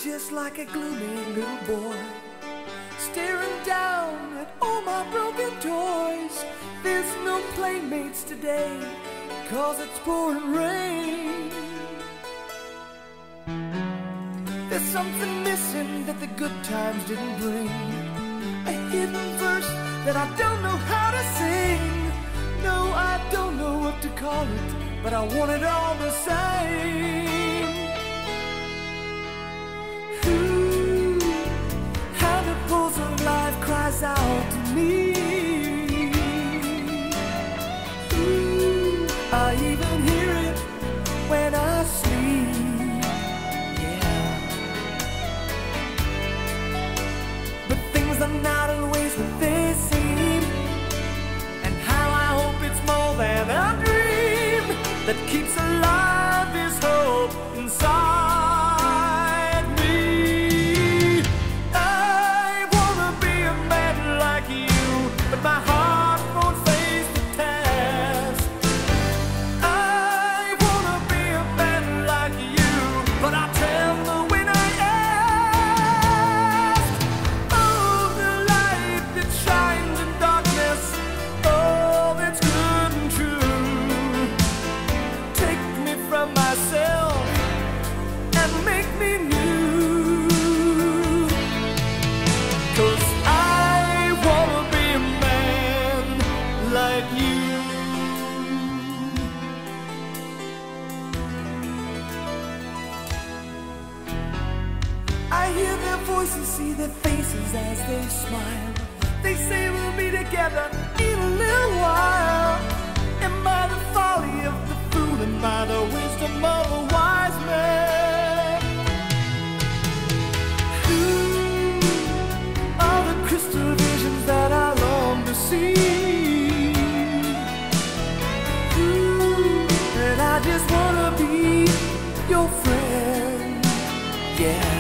just like a gloomy little boy, staring down at all my broken toys. There's no playmates today, 'cause it's pouring rain. There's something missing that the good times didn't bring, a hidden verse that I don't know how to sing. No, I don't know what to call it, but I want it all the same. How the pulse of life cries out to me. I even hear it when I sleep. Yeah. But things are not always what they seem, and how I hope it's more than a dream that keeps alive this hope inside me. I wanna be a man like you, but my heart won't face the task. I wanna be a man like you, but I tell her when I ask. Oh, the light that shines in darkness, oh, that's good and true. Take me from myself and make me new. 'Cause I wanna be a man like you. I hear their voices, see their faces as they smile. They say we'll be together in a little while. And by the folly of the fool and by the wisdom of a wise man, all the crystal visions that I long to see. And I just wanna be your friend, yeah.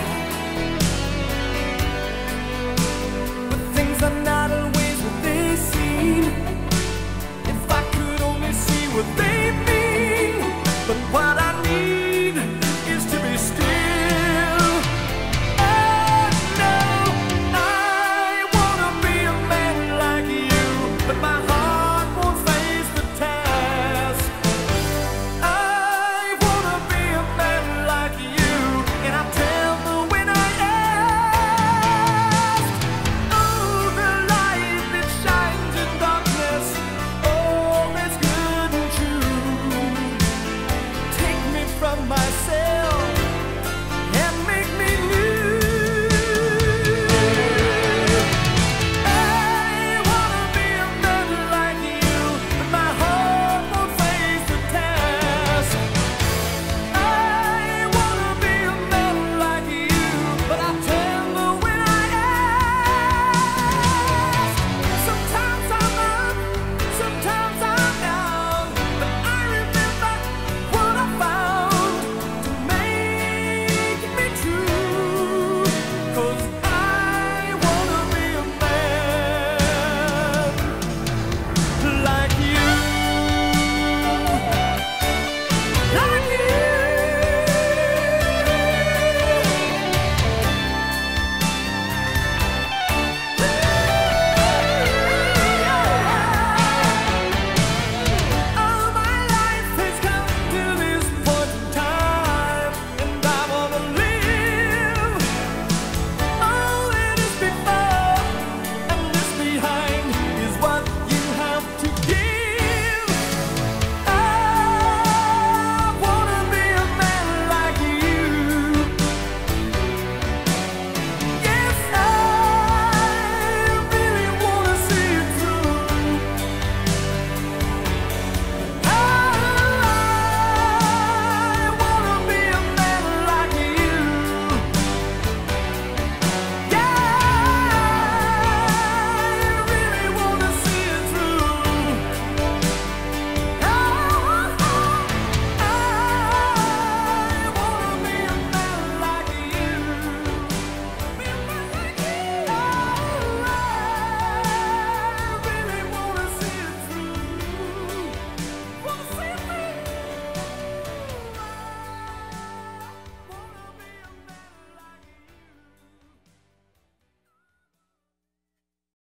But things are not always what they seem. If I could only see what they mean. But what I need is to be still. Oh no, I wanna be a man like you, but my heart won't face the task. I wanna be a man like you, and I tell her when I ask. Oh, the light that shines in darkness, oh, that's good and true. Take me from myself